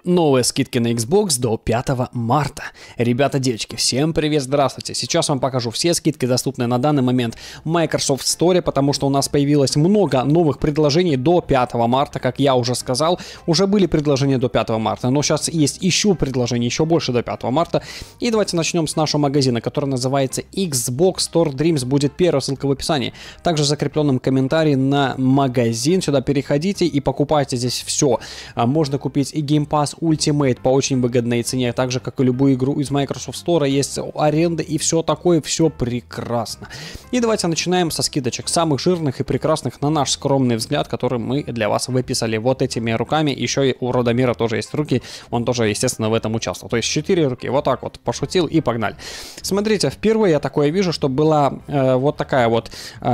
Новые скидки на Xbox до 5 марта. Ребята, девочки, всем привет, здравствуйте. Сейчас вам покажу все скидки, доступные на данный момент в Microsoft Store, потому что у нас появилось много новых предложений до 5 марта, как я уже сказал. Уже были предложения до 5 марта, но сейчас есть еще предложения, еще больше до 5 марта. И давайте начнем с нашего магазина, который называется Xbox Store Dreams. Будет первая ссылка в описании. Также закрепленным комментарий на магазин. Сюда переходите и покупайте здесь все. Можно купить и Game Pass Ultimate по очень выгодной цене, так же как и любую игру из Microsoft Store, есть аренда и все такое, все прекрасно. И давайте начинаем со скидочек, самых жирных и прекрасных на наш скромный взгляд, который мы для вас выписали вот этими руками. Еще и у Родомира тоже есть руки, он тоже, естественно, в этом участвовал. То есть 4 руки, вот так вот, пошутил и погнали. Смотрите, впервые я такое вижу, что была вот такая вот...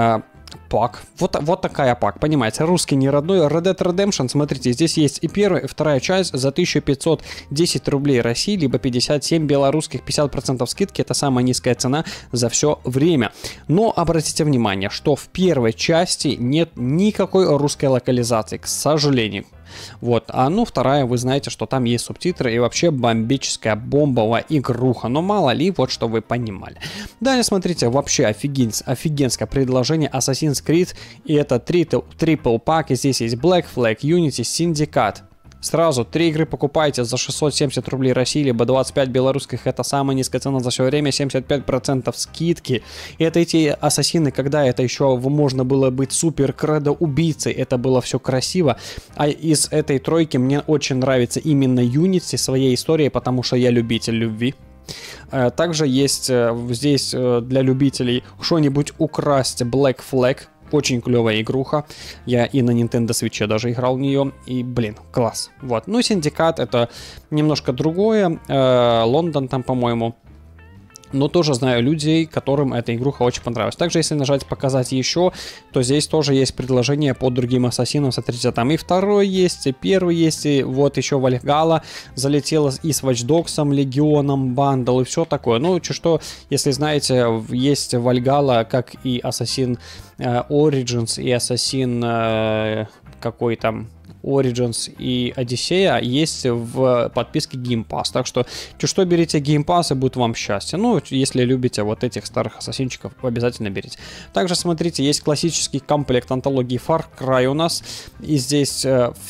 пак. Вот такая пак, понимаете, русский не родной. Red Dead Redemption, смотрите, здесь есть и первая, и вторая часть за 1510 рублей России, либо 57 белорусских, 50% скидки, это самая низкая цена за все время. Но обратите внимание, что в первой части нет никакой русской локализации, к сожалению. Вот, вторая, вы знаете, что там есть субтитры и вообще бомбическая бомбовая игруха, но мало ли, вот что вы понимали. Далее, смотрите, вообще офигенское предложение Assassin's Creed, и это трипл пак, и здесь есть Black Flag, Unity, Syndicate. Сразу 3 игры покупаете за 670 рублей России, либо 25 белорусских, это самая низкая цена за все время, 75% скидки. И это эти ассасины, когда это еще можно было быть супер кредо убийцей, это было все красиво. А из этой тройки мне очень нравится именно Unity своей историей, потому что я любитель любви. Также есть здесь для любителей что-нибудь украсть Black Flag. Очень клевая игруха. Я и на Nintendo Switch даже играл в нее. И, блин, класс. Вот. Ну, Syndicate это немножко другое. Лондон там, по-моему. Но тоже знаю людей, которым эта игруха очень понравилась. Также, если нажать «Показать еще», то здесь тоже есть предложение по другим ассасинам. Смотрите, там и второй есть, и первый есть, и вот еще Valhalla залетела и с Watch Dogs'ом, Легионом, бандл и все такое. Ну, что, если знаете, есть Valhalla, как и Assassin Origins, и Assassin какой там... Origins и Одиссея есть в подписке Game Pass. Так что берите Game Pass и будет вам счастье. Ну, если любите вот этих старых ассасинчиков, обязательно берите. Также, смотрите, есть классический комплект антологии Far Cry у нас. И здесь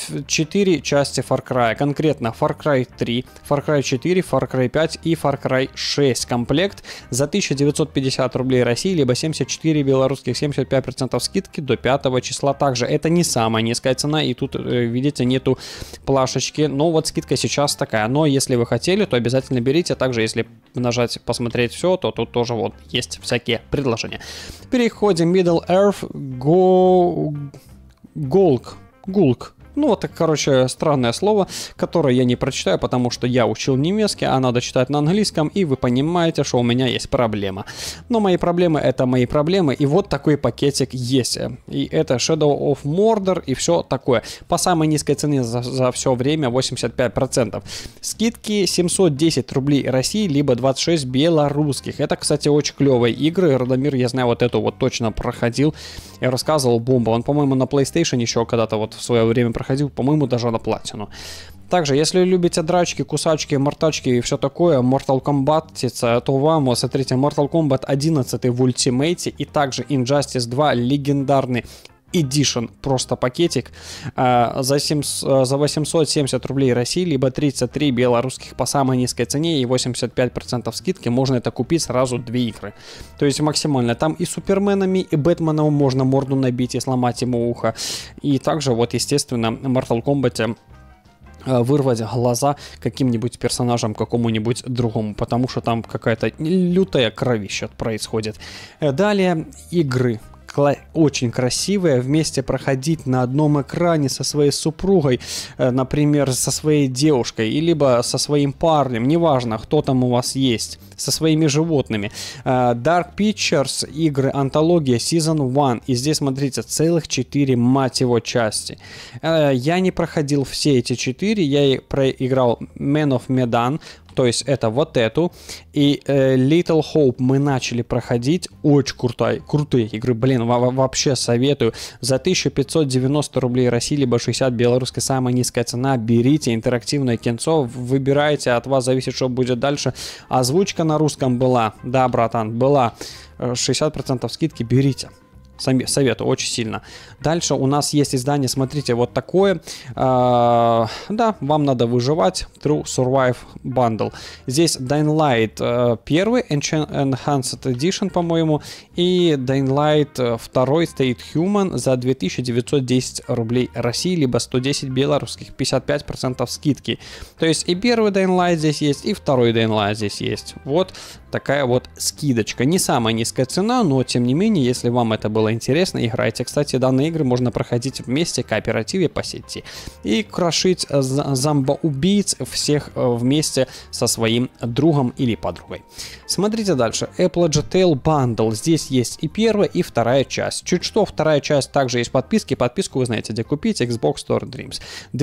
4 части Far Cry. Конкретно Far Cry 3, Far Cry 4, Far Cry 5 и Far Cry 6. Комплект за 1950 рублей России, либо 74 белорусских, 75% скидки до 5 числа. Также это не самая низкая цена, и тут... видите, нету плашечки, но вот скидка сейчас такая, но если вы хотели, то обязательно берите, также если нажать посмотреть все, то тут тоже вот есть всякие предложения. Переходим Middle Earth Gulk. Ну, вот, короче, странное слово, которое я не прочитаю, потому что я учил немецкий, а надо читать на английском, и вы понимаете, что у меня есть проблема. Но мои проблемы — это мои проблемы, и вот такой пакетик есть. И это Shadow of Mordor и все такое. По самой низкой цене за все время 85%. Скидки 710 рублей России, либо 26 белорусских. Это, кстати, очень клевые игры. Родомир, я знаю, вот эту вот точно проходил. Я рассказывал, бомба. Он, по-моему, на PlayStation еще когда-то вот в свое время проходил, по-моему, даже на платину. Также, если любите драчки, кусачки, мортачки и все такое, Mortal Kombat, то вам, вот, смотрите, Mortal Kombat 11 в ультимейте и также Injustice 2 легендарный Edition, просто пакетик, за 870 рублей России, либо 33 белорусских по самой низкой цене и 85% скидки, можно это купить сразу 2 игры. То есть максимально. Там и Суперменами, и Бэтменом можно морду набить и сломать ему ухо. И также, вот, естественно, в Mortal Kombat вырвать глаза каким-нибудь персонажам, какому-нибудь другому, потому что там какая-то лютая кровища происходит. Далее игры. Очень красивые, вместе проходить на одном экране со своей супругой, например, со своей девушкой, и либо со своим парнем, неважно, кто там у вас есть, со своими животными. Dark Pictures, игры, антология, Season 1, и здесь, смотрите, целых 4, мать его, части. Я не проходил все эти 4, я проиграл Man of Medan, То есть это вот эту. И Little Hope мы начали проходить. Очень крутые игры. Блин, вообще советую. За 1590 рублей России, либо 60 белорусской, самая низкая цена. Берите интерактивное кинцо, выбирайте, от вас зависит, что будет дальше. Озвучка на русском была. Да, братан, была. 60% скидки, берите. Советую очень сильно. Дальше у нас есть издание, смотрите, вот такое. Да, вам надо выживать. True Survive Bundle. Здесь Dying Light первый, Enhanced Edition, по-моему, и Dying Light второй, Stay Human, за 2910 рублей России, либо 110 белорусских, 55% скидки. То есть и первый Dying Light здесь есть, и второй Dying Light здесь есть. Вот такая вот скидочка. Не самая низкая цена, но тем не менее, если вам это было интересно, играйте. Кстати, данные игры можно проходить вместе, в кооперативе по сети. И крошить зомбоубийц всех вместе со своим другом или подругой. Смотрите дальше. Apple Tail Bundle. Здесь есть и первая, и вторая часть. Чуть что, вторая часть также есть подписки. Подписку вы знаете, где купить. Xbox Store Dreams.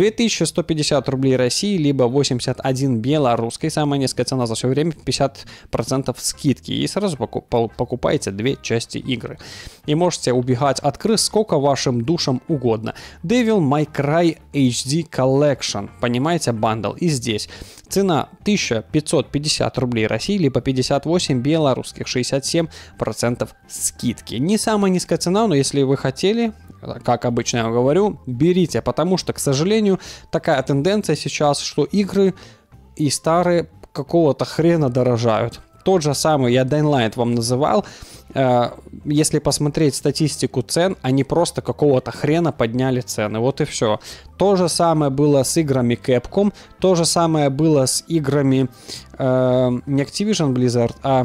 2150 рублей России, либо 81 белорусской. Самая низкая цена за все время, 50% скидки. И сразу покупаете две части игры. И можете убегать от крыс сколько вашим душам угодно. Devil May Cry HD Collection. Понимаете, бандл. И здесь цена 1550 рублей России, либо 58 белорусских, 67% скидки. Не самая низкая цена, но если вы хотели, как обычно я говорю, берите, потому что, к сожалению, такая тенденция сейчас, что игры и старые какого-то хрена дорожают. Тот же самый, я Dying Light вам называл, если посмотреть статистику цен, они просто какого-то хрена подняли цены, вот и все. То же самое было с играми Capcom, то же самое было с играми не Activision Blizzard, а,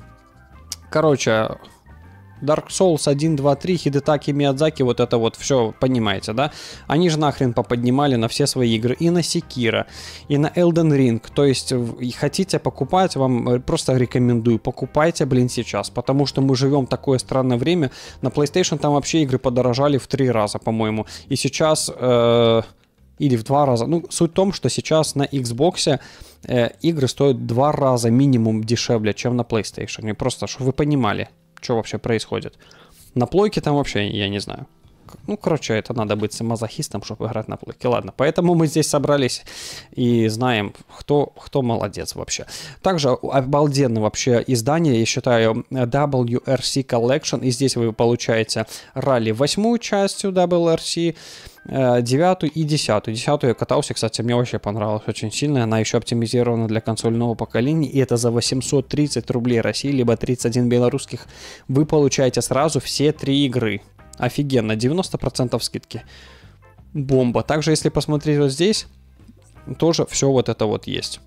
короче, Dark Souls 1, 2, 3, Хидетаки Миядзаки, вот это вот все, понимаете, да? Они же нахрен поподнимали на все свои игры, и на Sekiro, и на Elden Ring. То есть, хотите покупать, вам просто рекомендую, покупайте, блин, сейчас, потому что мы живем в такое странное время. На PlayStation там вообще игры подорожали в 3 раза, по-моему, и сейчас... или в 2 раза. Ну, суть в том, что сейчас на Xbox игры стоят в 2 раза минимум дешевле, чем на PlayStation. И просто, чтобы вы понимали, что вообще происходит. На плойке там вообще, я не знаю. Ну, короче, это надо быть мазохистом, чтобы играть на плойке. Ладно, поэтому мы здесь собрались и знаем, кто молодец вообще. Также обалденное вообще издание, я считаю, WRC Collection. И здесь вы получаете ралли 8-ю частью WRC, 9 и 10. 10 я катался, кстати, мне вообще понравилась очень сильно. Она еще оптимизирована для консольного поколения. И это за 830 рублей России, либо 31 белорусских. Вы получаете сразу все 3 игры. Офигенно, 90% скидки. Бомба. Также, если посмотреть вот здесь, тоже все вот это вот есть.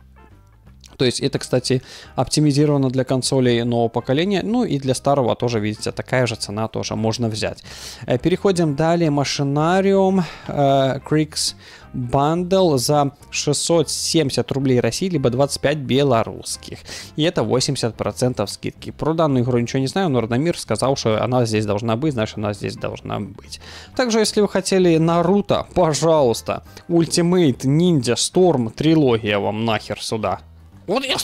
То есть это, кстати, оптимизировано для консолей нового поколения. Ну и для старого тоже, видите, такая же цена тоже можно взять. Переходим далее. Machinarium Kriegs Bundle за 670 рублей России, либо 25 белорусских. И это 80% скидки. Про данную игру ничего не знаю, но Радомир сказал, что она здесь должна быть, значит она здесь должна быть. Также, если вы хотели Наруто, пожалуйста, Ultimate Ninja Storm трилогия вам нахер сюда. Вот я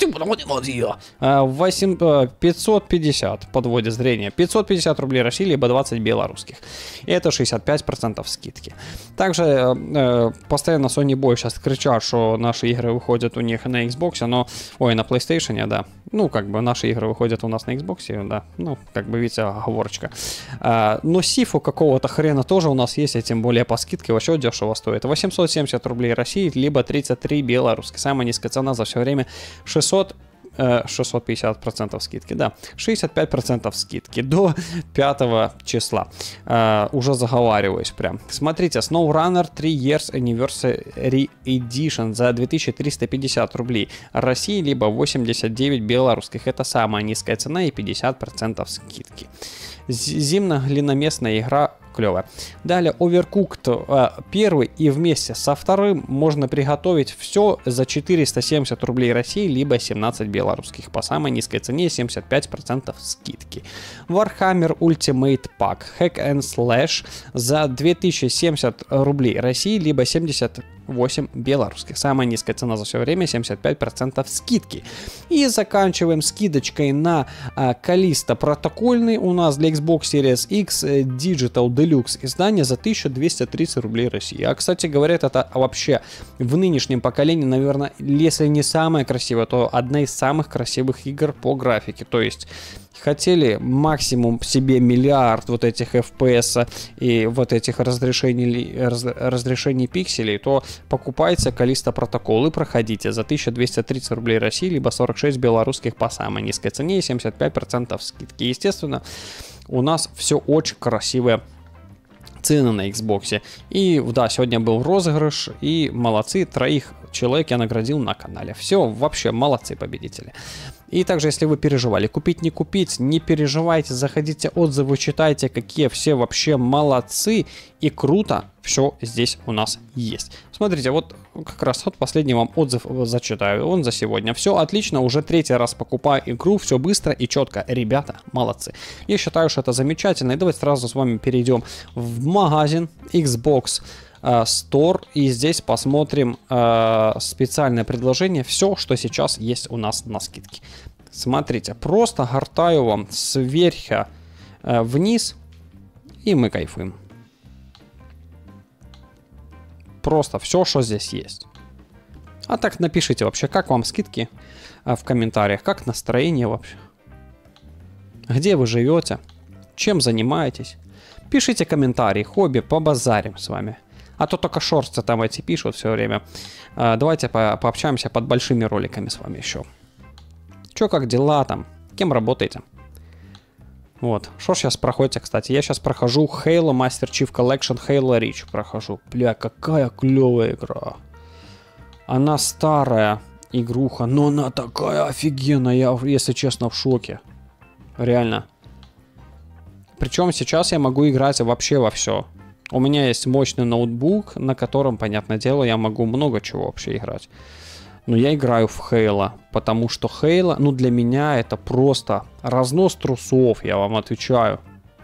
550 подводит зрение. 550 рублей России, либо 20 белорусских. И это 65% скидки. Также постоянно Sony Boy сейчас кричат, что наши игры выходят у них на Xbox, но... Ой, на PlayStation, да. Ну, как бы наши игры выходят у нас на Xbox, да. Ну, как бы, видите, оговорочка. Но Сифу какого-то хрена тоже у нас есть, и тем более по скидке вообще дешево стоит. 870 рублей России, либо 33 белорусских. Самая низкая цена за все время 650% скидки, да, 65% скидки до 5 числа. Уже заговариваюсь прям. Смотрите, SnowRunner 3 Years Anniversary Edition за 2350 рублей России, либо 89 белорусских. Это самая низкая цена и 50% скидки. Зимно-глиноместная игра клевая. Далее Overcooked первый и вместе со вторым можно приготовить все за 470 рублей России, либо 17 белорусских. По самой низкой цене 75% скидки. Warhammer Ultimate Pack Hack and Slash за 2070 рублей России, либо 70 8 белорусских. Самая низкая цена за все время, 75% скидки. И заканчиваем скидочкой на Callisto протокольный. У нас для Xbox Series X Digital Deluxe издание за 1230 рублей России. А, кстати говоря, это вообще в нынешнем поколении, наверное, если не самая красивая, то одна из самых красивых игр по графике. То есть хотели максимум себе миллиард вот этих FPS и вот этих разрешений пикселей, то покупайте Callisto Protocol и проходите за 1230 рублей России, либо 46 белорусских по самой низкой цене и 75% скидки. Естественно, у нас все очень красивое. Цены на Xbox. И да, сегодня был розыгрыш, и молодцы, 3 человек я наградил на канале. Все, вообще молодцы победители. И также, если вы переживали, купить, не купить, не переживайте, заходите, отзывы читайте, какие все вообще молодцы и круто все здесь у нас есть. Смотрите, вот как раз вот последний вам отзыв зачитаю, он за сегодня. Все отлично, уже 3-й раз покупаю игру, все быстро и четко. Ребята, молодцы. Я считаю, что это замечательно. И давайте сразу с вами перейдем в магазин Xbox Store, и здесь посмотрим специальное предложение, все, что сейчас есть у нас на скидке. Смотрите, просто гортаю вам сверху вниз, и мы кайфуем. Просто все, что здесь есть. А так напишите вообще, как вам скидки в комментариях, как настроение вообще, где вы живете, чем занимаетесь. Пишите комментарии, хобби, побазарим с вами. А то только шорты там эти пишут все время. Давайте пообщаемся под большими роликами с вами еще. Че, как дела там? Кем работаете? Вот. Что сейчас проходите, кстати? Я сейчас прохожу Halo Master Chief Collection Halo Reach. Прохожу. Бля, какая клевая игра. Она старая игруха, но она такая офигенная. Я, если честно, в шоке. Реально. Причем сейчас я могу играть вообще во все. У меня есть мощный ноутбук, на котором, понятное дело, я могу много чего вообще играть. Но я играю в Halo, потому что Halo, ну для меня это просто разнос трусов, я вам отвечаю.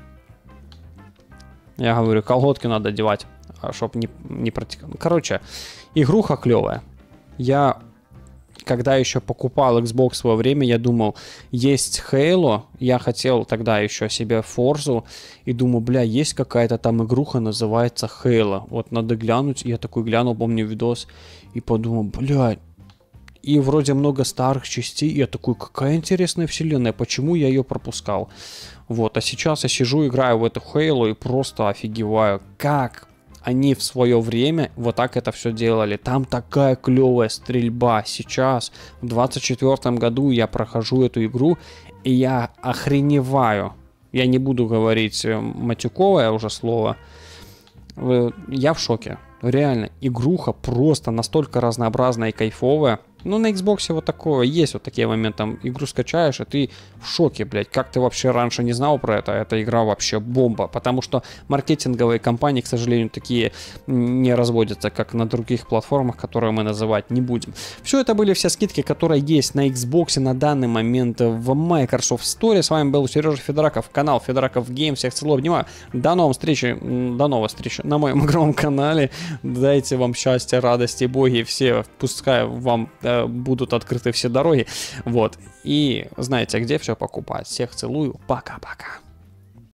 Я говорю, колготки надо одевать, чтобы не протекало. Короче, игруха клевая. Я, когда еще покупал Xbox в свое время, я думал, есть Halo, я хотел тогда еще себе Forza, и думаю, бля, есть какая-то там игруха, называется Halo, вот надо глянуть, я такой глянул, помню, видос, и подумал, бля, и вроде много старых частей, и я такой, какая интересная вселенная, почему я ее пропускал, вот, а сейчас я сижу, играю в эту Halo, и просто офигеваю, как они в свое время вот так это все делали. Там такая клевая стрельба. Сейчас, в 24 году, я прохожу эту игру, и я охреневаю. Я не буду говорить матюковое уже слово. Я в шоке. Реально, игруха просто настолько разнообразная и кайфовая. Ну, на Xbox вот такое есть, вот такие моменты. Там игру скачаешь, и ты в шоке, блядь. Как ты вообще раньше не знал про это? Эта игра вообще бомба. Потому что маркетинговые компании, к сожалению, такие не разводятся, как на других платформах, которые мы называть не будем. Все это были все скидки, которые есть на Xbox на данный момент в Microsoft Store. С вами был Сережа Федораков, канал Федораков Гейм. Всех целую, обнимаю. До новых встреч на моем огромном канале. Дайте вам счастья, радости, боги, все, пускай вам будут открыты все дороги, вот, и знаете, где все покупать. Всех целую, пока-пока.